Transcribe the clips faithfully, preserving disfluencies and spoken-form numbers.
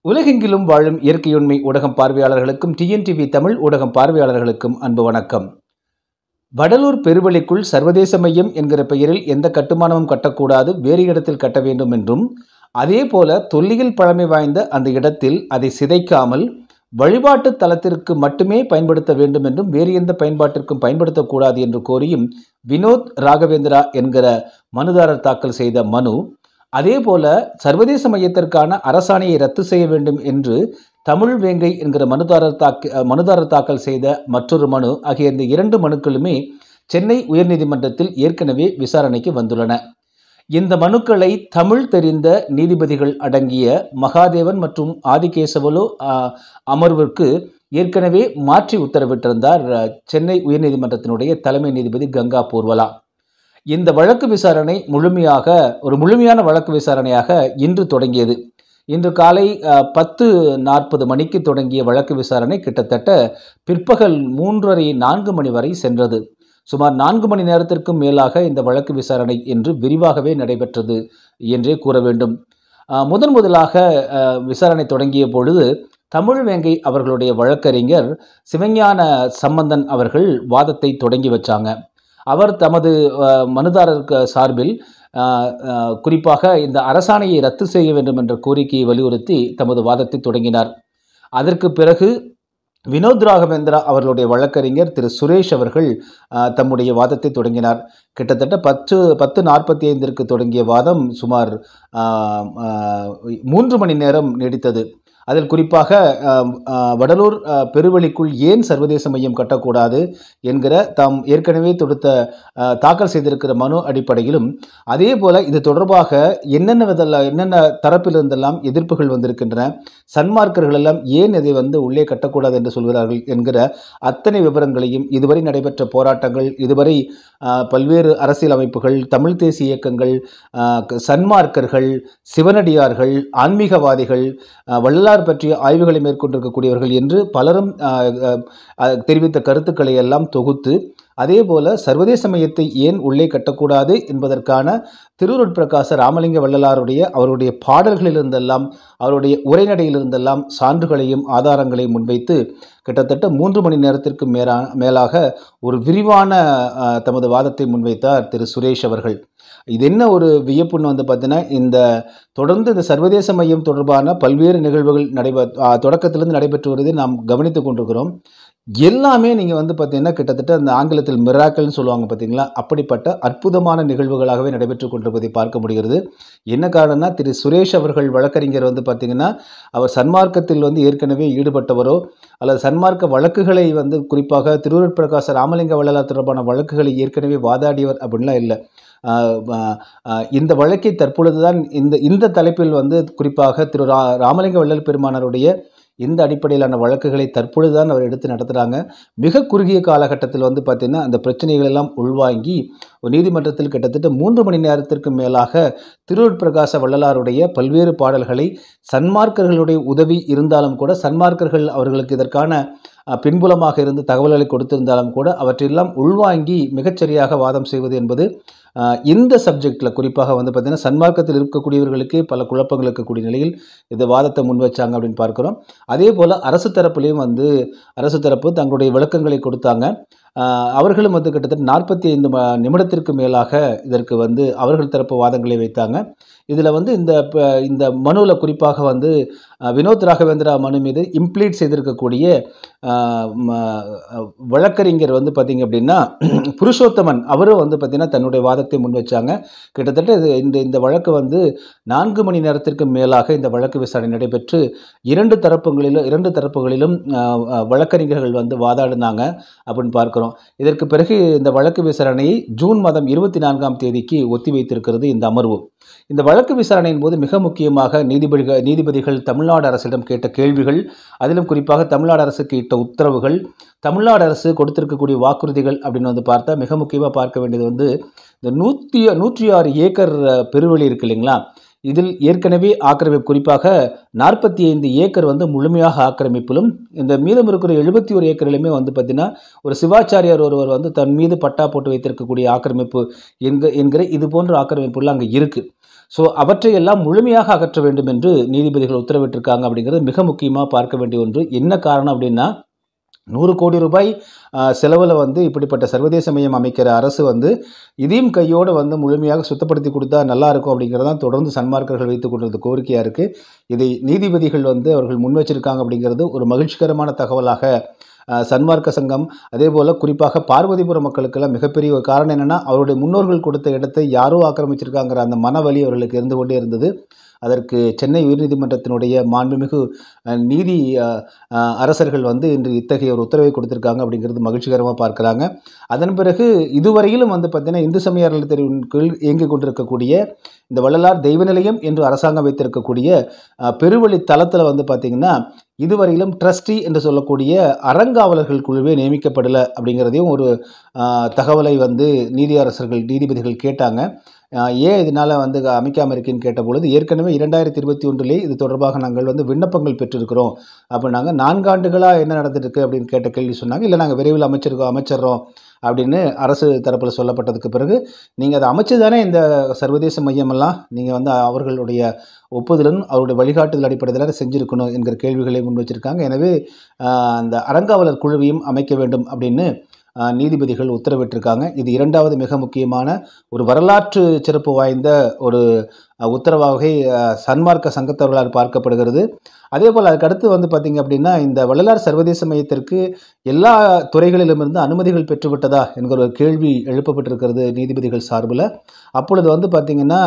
உலகெங்கிலும் வாழும் இயற்கையுண்மை ஊடகம் பார்வையாளர்களுக்கும் டிஎன்டிவி தமிழ் ஊடகம் பார்வையாளர்களுக்கும் அன்பு வணக்கம். வடலூர் பெருவெளிக்குள் சர்வதேச மையம் என்கிற பெயரில் எந்த கட்டுமானமும் கட்டக்கூடாது, வேறு இடத்தில் கட்ட வேண்டும் என்றும், அதே போல தொல்லியல் பழமை வாய்ந்த அந்த இடத்தில் அதை சிதைக்காமல் வழிபாட்டு தலத்திற்கு மட்டுமே பயன்படுத்த வேண்டும் என்றும், வேறு எந்த பயன்பாட்டிற்கும் பயன்படுத்தக்கூடாது என்று கோரியும் வினோத் ராகவேந்திரா என்கிற மனுதாரர் தாக்கல் செய்த மனு, அதே போல சர்வதேச மையத்திற்கான அரசாணையை ரத்து செய்ய வேண்டும் என்று தமிழ் வேங்கை என்கிற மனுதாரர் தாக்க மனுதாரர் தாக்கல் செய்த மற்றொரு மனு ஆகிய இந்த இரண்டு மனுக்களுமே சென்னை உயர்நீதிமன்றத்தில் ஏற்கனவே விசாரணைக்கு வந்துள்ளன. இந்த மனுக்களை தமிழ் தெரிந்த நீதிபதிகள் அடங்கிய மகாதேவன் மற்றும் ஆதிகேசவலு அமர்விற்கு ஏற்கனவே மாற்றி உத்தரவிட்டிருந்தார் சென்னை உயர்நீதிமன்றத்தினுடைய தலைமை நீதிபதி கங்கா பூர்வலா. இந்த வழக்கு விசாரணை முழுமையாக ஒரு முழுமையான வழக்கு விசாரணையாக இன்று தொடங்கியது. இன்று காலை பத்து நாற்பது மணிக்கு தொடங்கிய வழக்கு விசாரணை கிட்டத்தட்ட பிற்பகல் மூன்றரை நான்கு மணி வரை சென்றது. சுமார் நான்கு மணி நேரத்திற்கும் மேலாக இந்த வழக்கு விசாரணை என்று விரிவாகவே நடைபெற்றது என்றே கூற வேண்டும். முதன் முதலாக விசாரணை தொடங்கிய பொழுது தமிழ் வேங்கை அவர்களுடைய வழக்கறிஞர் சிவஞான சம்பந்தன் அவர்கள் வாதத்தை தொடங்கி வச்சாங்க. அவர் தமது மனுதாரருக்கு சார்பில் குறிப்பாக இந்த அரசாணையை ரத்து செய்ய வேண்டும் என்ற கோரிக்கையை வலியுறுத்தி தமது வாதத்தை தொடங்கினார். அதற்கு பிறகு வினோத் ராகவேந்திரா அவர்களுடைய வழக்கறிஞர் திரு சுரேஷ் அவர்கள் தம்முடைய வாதத்தை தொடங்கினார். கிட்டத்தட்ட பத்து பத்து நாற்பத்தி ஐந்திற்கு தொடங்கிய வாதம் சுமார் மூன்று மணி நேரம் நீடித்தது. அதில் குறிப்பாக வடலூர் பெருவெளிக்குள் ஏன் சர்வதேச மையம் கட்டக்கூடாது என்கிற தாம் ஏற்கனவே தொடுத்த தாக்கல் செய்திருக்கிற மனு அடிப்படையிலும், அதே போல இது தொடர்பாக என்னென்ன விதல்ல என்னென்ன தரப்பிலிருந்தெல்லாம் எதிர்ப்புகள் வந்திருக்கின்றன, சன்மார்க்கர்கள் எல்லாம் ஏன் இதை வந்து உள்ளே கட்டக்கூடாது என்று சொல்கிறார்கள் என்கிற அத்தனை விவரங்களையும், இதுவரை நடைபெற்ற போராட்டங்கள், இதுவரை பல்வேறு அரசியல் அமைப்புகள், தமிழ் தேசிய இயக்கங்கள், சன்மார்க்கர்கள், சிவனடியார்கள், ஆன்மீகவாதிகள், வள்ளலார் பற்றிய ஆய்வுகளை மேற்கொண்டிருக்கக்கூடியவர்கள் என்று பலரும் தெரிவித்த கருத்துக்களை எல்லாம் தொகுத்து, அதே போல சர்வதேச மையத்தை ஏன் உள்ளே கட்டக்கூடாது என்பதற்கான திருவருட்பிரகாச ராமலிங்க வள்ளலாருடைய அவருடைய பாடல்களிலிருந்தெல்லாம், அவருடைய உரைநடையிலிருந்தெல்லாம் சான்றுகளையும் ஆதாரங்களையும் முன்வைத்து கிட்டத்தட்ட மூன்று மணி நேரத்திற்கு மேலா மேலாக ஒரு விரிவான தமது வாதத்தை முன்வைத்தார் திரு சுரேஷ் அவர்கள். இது என்ன ஒரு வியப்புன்னு வந்து பார்த்தீங்கன்னா, இந்த தொடர்ந்து இந்த சர்வதேச மையம் தொடர்பான பல்வேறு நிகழ்வுகள் நடைபெ தொடக்கத்திலிருந்து நடைபெற்று வருவதை நாம் கவனித்து கொண்டிருக்கிறோம். எல்லாமே நீங்கள் வந்து பார்த்தீங்கன்னா கிட்டத்தட்ட அந்த ஆங்கிலத்தில் மிராக்கல்னு சொல்லுவாங்க பார்த்தீங்களா, அப்படிப்பட்ட அற்புதமான நிகழ்வுகளாகவே நடைபெற்று கொண்டிருப்பதை பார்க்க முடிகிறது. என்ன காரணம்னா, திரு சுரேஷ் அவர்கள் வழக்கறிஞர் வந்து பார்த்திங்கன்னா, அவர் சன்மார்க்கத்தில் வந்து ஏற்கனவே ஈடுபட்டவரோ அல்லது சன்மார்க்க வழக்குகளை வந்து குறிப்பாக திருவருட்பிரகாச ராமலிங்க வள்ளலார் தொடர்பான வழக்குகளை ஏற்கனவே வாதாடியவர் அப்படின்லாம் இல்லை. இந்த வழக்கை தற்பொழுதுதான் இந்த இந்த தலைப்பில் வந்து குறிப்பாக திரு ரா ராமலிங்க வள்ளல் பெருமானாருடைய இந்த அடிப்படையிலான வழக்குகளை தற்பொழுதுதான் அவர் எடுத்து நடத்துகிறாங்க. மிக குறுகிய காலகட்டத்தில் வந்து பார்த்திங்கன்னா அந்த பிரச்சனைகள் எல்லாம் உள்வாங்கி ஒரு நீதிமன்றத்தில் கிட்டத்தட்ட மூன்று மணி நேரத்திற்கு மேலாக திருவருட்பிரகாச வள்ளலாருடைய பல்வேறு பாடல்களை சன்மார்க்கர்களுடைய உதவி இருந்தாலும் கூட, சன்மார்க்கர்கள் அவர்களுக்கு இதற்கான பின்புலமாக இருந்து தகவல்களை கொடுத்திருந்தாலும் கூட அவற்றையெல்லாம் உள்வாங்கி மிகச்சரியாக வாதம் செய்வது என்பது இந்த சப்ஜெக்டில் குறிப்பாக வந்து பார்த்திங்கன்னா சன்மார்க்கத்தில் இருக்கக்கூடியவர்களுக்கே பல குழப்பங்கள் இருக்கக்கூடிய நிலையில் இந்த வாதத்தை முன் வச்சாங்க அப்படின்னு பார்க்குறோம். அதே போல் அரசு தரப்புலேயும் வந்து அரசு தரப்பு தங்களுடைய விளக்கங்களை கொடுத்தாங்க. அவர்களும் வந்து கிட்டத்தட்ட நாற்பத்தி ஐந்து நிமிடத்திற்கு மேலாக இதற்கு வந்து அவர்கள் தரப்பு வாதங்களை வைத்தாங்க. இதில் வந்து இந்த இந்த மனுவில் குறிப்பாக வந்து வினோத் ராகவேந்திரா மனு மீது இம்ப்ளீட் செய்திருக்கக்கூடிய வழக்கறிஞர் வந்து பார்த்திங்க அப்படின்னா புருஷோத்தமன் அவரும் வந்து பார்த்திங்கன்னா தன்னுடைய வாதத்தை முன் வச்சாங்க. கிட்டத்தட்ட இது இந்த இந்த வழக்கு வந்து நான்கு மணி நேரத்திற்கு மேலாக இந்த வழக்கு விசாரணை நடைபெற்று இரண்டு தரப்புகளிலும் இரண்டு தரப்புகளிலும் வழக்கறிஞர்கள் வந்து வாதாடினாங்க அப்படின்னு பார்க்குறோம். இதற்கு பிறகு இந்த வழக்கு விசாரணையை ஜூன் மாதம் இருபத்தி நான்காம் தேதிக்கு ஒத்தி வைத்திருக்கிறது இந்த அமர்வு. இந்த வழக்கு விசாரணையின் போது மிக முக்கியமாக நீதிபதிகள் நீதிபதிகள் தமிழ்நாடு அரசிடம் கேட்ட கேள்விகள், அதிலும் குறிப்பாக தமிழ்நாடு அரசுக்கு இட்ட உத்தரவுகள், தமிழ்நாடு அரசு கொடுத்திருக்கக்கூடிய வாக்குறுதிகள் அப்படின்னு வந்து பார்த்தா மிக முக்கியமாக பார்க்க வேண்டியது வந்து இந்த நூற்றி நூற்றி ஆறு ஏக்கர் பெருவெளி இருக்கு இல்லைங்களா, இதில் ஏற்கனவே ஆக்கிரமிப்பு குறிப்பாக நாற்பத்தி ஐந்து ஏக்கர் வந்து முழுமையாக ஆக்கிரமிப்பிலும், இந்த மீதம் இருக்கிற எழுபத்தி ஒரு ஏக்கரிலுமே வந்து பார்த்திங்கன்னா ஒரு சிவாச்சாரியார் ஒருவர் வந்து தன் மீது பட்டா போட்டு வைத்திருக்கக்கூடிய ஆக்கிரமிப்பு என்க என்கிற இது போன்ற ஆக்கிரமிப்புகள் அங்கே இருக்குது. ஸோ அவற்றையெல்லாம் முழுமையாக அகற்ற வேண்டும் என்று நீதிபதிகள் உத்தரவிட்டிருக்காங்க அப்படிங்கிறது மிக முக்கியமாக பார்க்க வேண்டிய ஒன்று. என்ன காரணம் அப்படின்னா, நூறு கோடி ரூபாய் செலவில் வந்து இப்படிப்பட்ட சர்வதேச மையம் அமைக்கிற அரசு வந்து இதையும் கையோடு வந்து முழுமையாக சுத்தப்படுத்தி கொடுத்தா நல்லா இருக்கும் அப்படிங்கிறதான் தொடர்ந்து சன்மார்க்கர்கள் வைத்துக் கொண்டிருந்த கோரிக்கையாக இருக்குது. இதை நீதிபதிகள் வந்து அவர்கள் முன் வச்சிருக்காங்க அப்படிங்கிறது ஒரு மகிழ்ச்சிகரமான தகவலாக சன்மார்க்க சங்கம், அதே போல் குறிப்பாக பார்வதிபுரம் மக்களுக்கெல்லாம் மிகப்பெரிய ஒரு காரணம் என்னென்னா, அவருடைய முன்னோர்கள் கொடுத்த இடத்தை யாரோ ஆக்கிரமிச்சிருக்காங்கிற அந்த மனவலி அவர்களுக்கு இருந்து கொண்டே இருந்தது. அதற்கு சென்னை உயர்நீதிமன்றத்தினுடைய மாண்புமிகு நீதி அரசர்கள் வந்து இன்று இத்தகைய ஒரு உத்தரவை கொடுத்திருக்காங்க அப்படிங்கிறது மகிழ்ச்சிகரமாக பார்க்குறாங்க. அதன் பிறகு இதுவரையிலும் வந்து பார்த்திங்கன்னா, இந்து சமய அறநிலையத்துறையின் கீழ் இயங்கிக் கொண்டிருக்கக்கூடிய இந்த வள்ளலார் தெய்வ நிலையம் என்று அரசாங்கம் வைத்திருக்கக்கூடிய பெருவழி தளத்தில் வந்து பார்த்திங்கன்னா, இதுவரையிலும் ட்ரஸ்டி என்று சொல்லக்கூடிய அறங்காவலர்கள் குழுவே நியமிக்கப்படலை அப்படிங்கிறதையும் ஒரு தகவலை வந்து நீதியரசர்கள் நீதிபதிகள் கேட்டாங்க. ஏன் இதனால் வந்து அமைக்காமல் இருக்குன்னு கேட்டபொழுது, ஏற்கனவே இரண்டாயிரத்தி இருபத்தி ஒன்றிலே இது தொடர்பாக நாங்கள் வந்து விண்ணப்பங்கள் பெற்றிருக்கிறோம். அப்போ நாங்கள் நான்காண்டுகளாக என்ன நடந்துருக்கு அப்படின்னு கேட்ட கேள்வி சொன்னாங்க. இல்லை, நாங்கள் விரைவில் அமைச்சிருக்கோம் அமைச்சிட்றோம் அப்படின்னு அரசு தரப்பில் சொல்லப்பட்டதுக்கு பிறகு, நீங்கள் அதை அமைச்சு தானே இந்த சர்வதேச மையமெல்லாம் நீங்கள் வந்து அவர்களுடைய ஒப்புதலும் அவருடைய வழிகாட்டுதல் அடிப்படையில் செஞ்சுருக்கணும் என்கிற கேள்விகளை முன் வச்சுருக்காங்க. எனவே அந்த அறங்காவலர் குழுவையும் அமைக்க வேண்டும் அப்படின்னு நீதிபதிகள் உத்தரவிட்டிருக்காங்க. இது இரண்டாவது மிக முக்கியமான ஒரு வரலாற்று சிறப்பு வாய்ந்த ஒரு உத்தரவாக சன்மார்க்க சங்கத்தவர்களால் பார்க்கப்படுகிறது. அதே போல் அதுக்கடுத்து வந்து பார்த்திங்க அப்படின்னா, இந்த வள்ளலார் சர்வதேச மையத்திற்கு எல்லா துறைகளிலுமிருந்து அனுமதிகள் பெற்றுவிட்டதா என்கிற ஒரு கேள்வி எழுப்பப்பட்டிருக்கிறது நீதிபதிகள் சார்பில். அப்பொழுது வந்து பார்த்திங்கன்னா,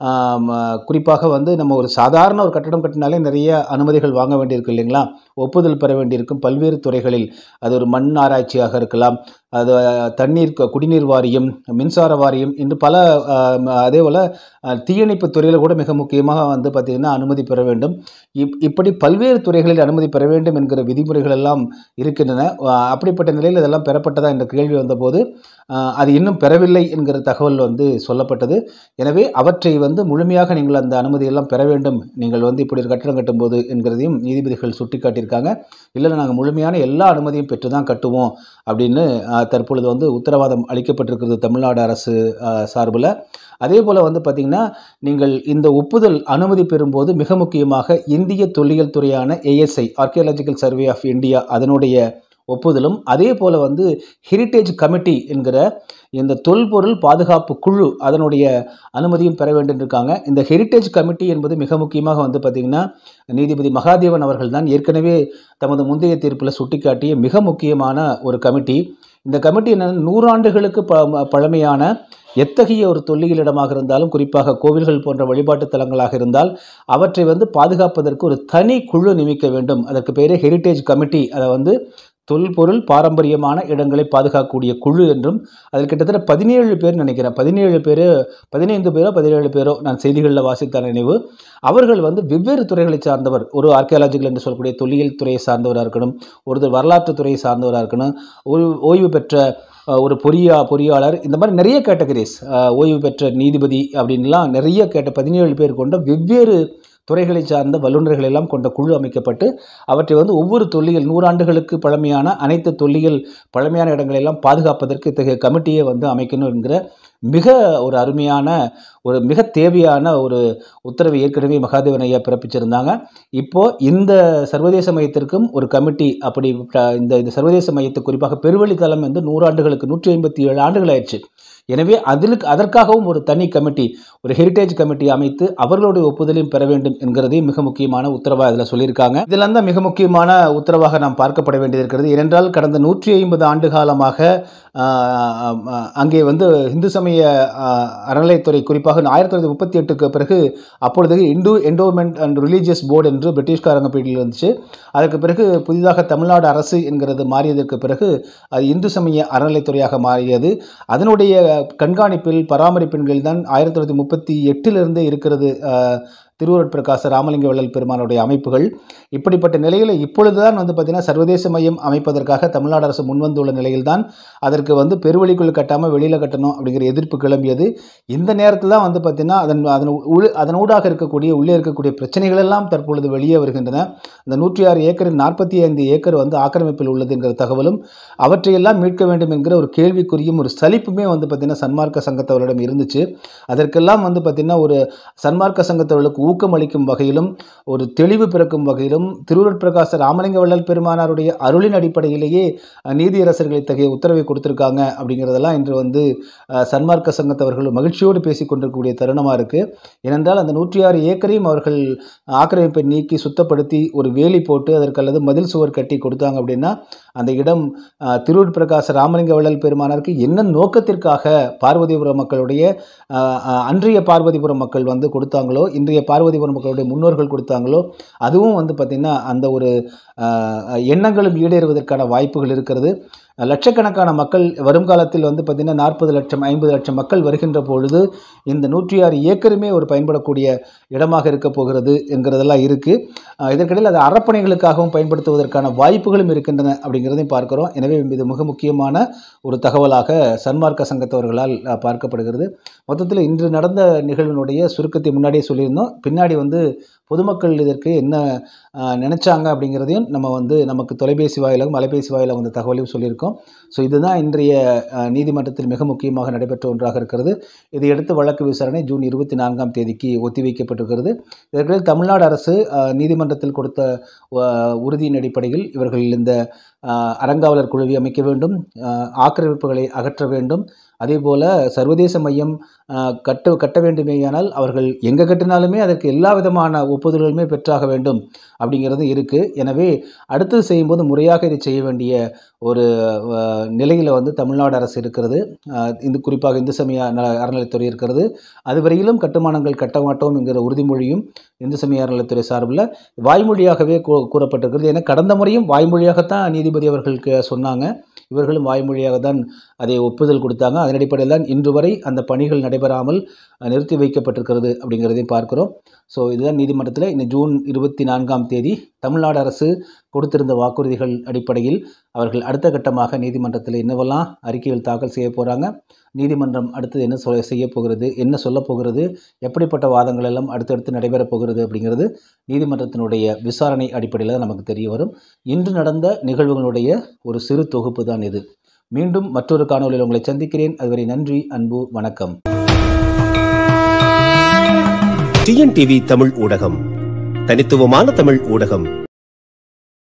குறிப்பாக வந்து நம்ம ஒரு சாதாரண ஒரு கட்டடம் கட்டினாலே நிறைய அனுமதிகள் வாங்க வேண்டியிருக்கு இல்லைங்களா, ஒப்புதல் பெற வேண்டியிருக்கும் பல்வேறு துறைகளில். அது ஒரு மண் ஆராய்ச்சியாக இருக்கலாம், அது தண்ணீர் குடிநீர் வாரியம், மின்சார வாரியம், இன்று பல அதே போல் தீயணைப்பு துறையில் கூட மிக முக்கியமாக வந்து பார்த்திங்கன்னா அனுமதி பெற வேண்டும். இப் இப்படி பல்வேறு துறைகளில் அனுமதி பெற வேண்டும் என்கிற விதிமுறைகள் எல்லாம் இருக்கின்றன. அப்படிப்பட்ட நிலையில் இதெல்லாம் பெறப்பட்டதா என்ற கேள்வி வந்தபோது அது இன்னும் பெறவில்லை என்கிற தகவல் வந்து சொல்லப்பட்டது. எனவே அவற்றை வந்து முழுமையாக நீங்கள் அந்த அனுமதியெல்லாம் பெற வேண்டும், நீங்கள் வந்து இப்படி ஒரு கட்டடம் கட்டும்போது என்கிறதையும் நீதிபதிகள் சுட்டிக்காட்டியிருக்காங்க. இல்லை, நாங்கள் முழுமையான எல்லா அனுமதியும் பெற்று தான் கட்டுவோம் அப்படின்னு தற்பொழுது வந்து உத்தரவாதம் அளிக்கப்பட்டிருக்கிறது தமிழ்நாடு அரசு சார்பில். அதே போல் வந்து பார்த்திங்கன்னா, நீங்கள் இந்த ஒப்புதல் அனுமதி பெறும்போது மிக முக்கியமாக இந்திய தொல்லியல் துறையான ASI archaeological survey of India அதனுடைய ஒப்புதலும், அதே போல் வந்து ஹெரிட்டேஜ் கமிட்டி என்கிற இந்த தொல்பொருள் பாதுகாப்பு குழு அதனுடைய அனுமதியும் பெற வேண்டும் இருக்காங்க. இந்த ஹெரிட்டேஜ் கமிட்டி என்பது மிக முக்கியமாக வந்து பார்த்திங்கன்னா, நீதிபதி மகாதேவன் அவர்கள் தான் ஏற்கனவே தமது முந்தைய தீர்ப்பில் சுட்டிக்காட்டிய மிக முக்கியமான ஒரு கமிட்டி. இந்த கமிட்டி என்னென்ன, நூறாண்டுகளுக்கு ப பழமையான எத்தகைய ஒரு தொல்லியல் இடமாக இருந்தாலும், குறிப்பாக கோவில்கள் போன்ற வழிபாட்டு தலங்களாக இருந்தால் அவற்றை வந்து பாதுகாப்பதற்கு ஒரு தனி குழு நியமிக்க வேண்டும். அதற்கு பேரே ஹெரிட்டேஜ் கமிட்டி. அதை வந்து தொல்பொருள் பாரம்பரியமான இடங்களை பாதுகாக்கக்கூடிய குழு என்றும், அதில் கிட்டத்தட்ட பதினேழு பேர் நினைக்கிறேன், பதினேழு பேர் பதினைந்து பேரோ பதினேழு பேரோ நான் செய்திகளில் வாசித்த நினைவு. அவர்கள் வந்து வெவ்வேறு துறைகளை சார்ந்தவர். ஒரு ஆர்கியாலஜிக்கல் என்று சொல்லக்கூடிய தொல்லியல் துறையை சார்ந்தவராக இருக்கணும், ஒருத்தர் வரலாற்று துறையை சார்ந்தவராக இருக்கணும், ஒரு ஓய்வு பெற்ற ஒரு பொறியா பொறியாளர், இந்த மாதிரி நிறைய கேட்டகரிஸ், ஓய்வு பெற்ற நீதிபதி அப்படின்லாம் நிறைய கேட்ட பதினேழு பேர் கொண்ட வெவ்வேறு துறைகளை சார்ந்த வல்லுநர்கள் எல்லாம் கொண்ட குழு அமைக்கப்பட்டு அவற்றை வந்து ஒவ்வொரு தொல்லியல் நூறாண்டுகளுக்கு பழமையான அனைத்து தொல்லியல் பழமையான இடங்களெல்லாம் பாதுகாப்பதற்கு இத்தகைய கமிட்டியை வந்து அமைக்கணும் என்கிற மிக ஒரு அருமையான ஒரு மிக தேவையான ஒரு உத்தரவை ஏற்கனவே மகாதேவன் ஐயா பிறப்பிச்சிருந்தாங்க. இப்போது இந்த சர்வதேச மையத்திற்கும் ஒரு கமிட்டி, அப்படி இந்த இந்த சர்வதேச மையத்தை குறிப்பாக பெருவழி தளம் வந்து நூறாண்டுகளுக்கு நூற்றி ஐம்பத்தி ஏழு ஆண்டுகள் ஆயிடுச்சு. எனவே அதில் அதற்காகவும் ஒரு தனி கமிட்டி, ஒரு ஹெரிட்டேஜ் கமிட்டி அமைத்து அவர்களுடைய ஒப்புதலையும் பெற வேண்டும் என்கிறதையும் மிக முக்கியமான உத்தரவாக இதில் சொல்லியிருக்காங்க. இதெல்லாம் தான் மிக முக்கியமான உத்தரவாக நாம் பார்க்கப்பட வேண்டியது இருக்கிறது. ஏனென்றால் கடந்த நூற்றி ஐம்பது ஆண்டு காலமாக அங்கே வந்து இந்து சமய அறநிலையத்துறை குறிப்பாக ஆயிரத்தி தொள்ளாயிரத்தி முப்பத்தி எட்டுக்கு பிறகு அப்பொழுது Hindu endowment and religious board என்று பிரிட்டிஷ்காரங்க பீரியடில் இருந்துச்சு. அதற்கு பிறகு புதிதாக தமிழ்நாடு அரசு என்கிறது மாறியதற்கு பிறகு அது இந்து சமய அறநிலையத்துறையாக மாறியது. அதனுடைய கண்காணிப்பில் பராமரிப்பின்கள் தான் ஆயிரத்தி தொள்ளாயிரத்தி முப்பத்தி எட்டிலிருந்தே இருக்கிறது. திருவருட்பிரகாச ராமலிங்க வள்ளல் பெருமானுடைய அமைப்புகள். இப்படிப்பட்ட நிலையில் இப்பொழுதுதான் வந்து பார்த்திங்கன்னா சர்வதேச மையம் அமைப்பதற்காக தமிழ்நாடு அரசு முன்வந்துள்ள நிலையில்தான் அதற்கு வந்து பெருவெளிக்குள் கட்டாமல் வெளியில் கட்டணும் அப்படிங்கிற எதிர்ப்பு கிளம்பியது. இந்த நேரத்தில் தான் வந்து பார்த்திங்கன்னா அதன் அதன் உள் அதனூடாக இருக்கக்கூடிய உள்ளே இருக்கக்கூடிய பிரச்சனைகள் எல்லாம் தற்பொழுது வெளியே வருகின்றன. இந்த நூற்றி ஆறு ஏக்கரில் நாற்பத்தி ஐந்து ஏக்கர் வந்து ஆக்கிரமிப்பில் உள்ளது என்கிற தகவலும் அவற்றையெல்லாம் மீட்க வேண்டும் என்கிற ஒரு கேள்விக்குறியும் ஒரு சலிப்புமே வந்து பார்த்திங்கன்னா சன்மார்க்க சங்கத்தவர்களிடம் இருந்துச்சு. அதற்கெல்லாம் வந்து பார்த்திங்கன்னா ஒரு சன்மார்க்க சங்கத்தவர்களுக்கு ஊக்கம் அளிக்கும் வகையிலும் ஒரு தெளிவு பிறக்கும் வகையிலும் திருவருட்பிரகாச ராமலிங்க வள்ளல் பெருமானாருடைய அருளின் அடிப்படையிலேயே நீதியரசர்கள் இத்தகைய உத்தரவை கொடுத்திருக்காங்க அப்படிங்கிறதெல்லாம் இன்று வந்து சன்மார்க்க சங்கத்தவர்கள் மகிழ்ச்சியோடு பேசிக் கொண்டிருக்கக்கூடிய தருணமாக இருக்குது. ஏனென்றால் அந்த நூற்றி ஆறு ஏக்கரையும் அவர்கள் ஆக்கிரமிப்பை நீக்கி சுத்தப்படுத்தி ஒரு வேலி போட்டு அதற்கு அல்லது மதில் சுவர் கட்டி கொடுத்தாங்க அப்படின்னா அந்த இடம் திருவருட்பிரகாச ராமலிங்க வள்ளல் பெருமானாருக்கு என்ன நோக்கத்திற்காக பார்வதிபுரம் மக்களுடைய அன்றைய பார்வதிபுரம் மக்கள் வந்து கொடுத்தாங்களோ, இன்றைய பார்வதிபுரம் மக்களுடைய முன்னோர்கள் கொடுத்தாங்களோ, அதுவும் வந்து பார்த்திங்கன்னா அந்த ஒரு எண்ணங்களும் ஈடேறுவதற்கான வாய்ப்புகள் இருக்கிறது. லட்சக்கணக்கான மக்கள் வருங்காலத்தில் வந்து பார்த்திங்கன்னா நாற்பது லட்சம் ஐம்பது லட்சம் மக்கள் வருகின்ற பொழுது இந்த நூற்றி ஆறு ஏக்கருமே ஒரு பயன்படக்கூடிய இடமாக இருக்க போகிறது என்கிறதெல்லாம் இருக்குது. இதற்கிடையில் அது அறப்பணிகளுக்காகவும் பயன்படுத்துவதற்கான வாய்ப்புகளும் இருக்கின்றன அப்படிங்கிறதையும் பார்க்குறோம். எனவே இது மிக முக்கியமான ஒரு தகவலாக சன்மார்க்க சங்கத்தவர்களால் பார்க்கப்படுகிறது. மொத்தத்தில் இன்று நடந்த நிகழ்வினுடைய சுருக்கத்தை முன்னாடியே சொல்லியிருந்தோம். பின்னாடி வந்து பொதுமக்கள் இதற்கு என்ன நினைச்சாங்க அப்படிங்கிறதையும் நம்ம வந்து நமக்கு தொலைபேசி வாயிலாகவும் அலைபேசி வாயிலாக வந்த தகவலையும் சொல்லியிருக்கோம். ஸோ இதுதான் இன்றைய நீதிமன்றத்தில் மிக முக்கியமாக நடைபெற்ற ஒன்றாக இருக்கிறது. இதையடுத்து வழக்கு விசாரணை ஜூன் இருபத்தி நான்காம் தேதிக்கு ஒத்திவைக்கப்பட்டிருக்கிறது. இதற்கிடையில் தமிழ்நாடு அரசு நீதிமன்றத்தில் கொடுத்த உறுதியின் அடிப்படையில் இவர்கள் இந்த அறங்காவலர் குழுவை அமைக்க வேண்டும், ஆக்கிரமிப்புகளை அகற்ற வேண்டும், அதே போல் சர்வதேச மையம் கட்ட கட்ட வேண்டுமேயானால் அவர்கள் எங்கே கட்டினாலுமே அதற்கு எல்லா விதமான ஒப்புதல்களுமே பெற்றாக வேண்டும் அப்படிங்கிறது இருக்குது. எனவே அடுத்தது செய்யும்போது முறையாக இதை செய்ய வேண்டிய ஒரு நிலையில் வந்து தமிழ்நாடு அரசு இருக்கிறது. இந்த குறிப்பாக இந்து சமய அறநிலைத்துறை இருக்கிறது. அதுவரையிலும் கட்டுமானங்கள் கட்ட மாட்டோம் என்கிற உறுதிமொழியும் இந்து சமய அறநிலைத்துறை சார்பில் வாய்மொழியாகவே கூறப்பட்டிருக்கிறது. ஏன்னா கடந்த முறையும் வாய்மொழியாகத்தான் நீதிபதி அவர்களுக்கு சொன்னாங்க. இவர்களும் வாய்மொழியாக தான் அதை ஒப்புதல் கொடுத்தாங்க. அதன் அடிப்படையில் தான் இன்று வரை அந்த பணிகள் நடைபெறாமல் நிறுத்தி வைக்கப்பட்டிருக்கிறது அப்படிங்கிறதையும் பார்க்குறோம். ஸோ இதுதான் நீதிமன்றத்தில் இன்னும் ஜூன் இருபத்தி நான்காம் தேதி தமிழ்நாடு அரசு கொடுத்திருந்த வாக்குறுதிகள் அடிப்படையில் அவர்கள் அடுத்த கட்டமாக நீதிமன்றத்தில் என்னவெல்லாம் அறிக்கைகள் தாக்கல் செய்ய போகிறாங்க, நீதிமன்றம் அடுத்தது என்ன சொல் செய்ய போகிறது, என்ன சொல்ல போகிறது, எப்படிப்பட்ட வாதங்கள் எல்லாம் அடுத்தடுத்து நடைபெறப் போகிறது அப்படிங்கிறது நீதிமன்றத்தினுடைய விசாரணை அடிப்படையில் தான் நமக்கு தெரிய வரும். இன்று நடந்த நிகழ்வுகளுடைய ஒரு சிறு தொகுப்பு தான் இது. மீண்டும் மற்றொரு காணொலியில் உங்களை சந்திக்கிறேன். அதுவரை நன்றி, அன்பு, வணக்கம். டிஎன்டிவி தமிழ் ஊடகம், தனித்துவமான தமிழ் ஊடகம்.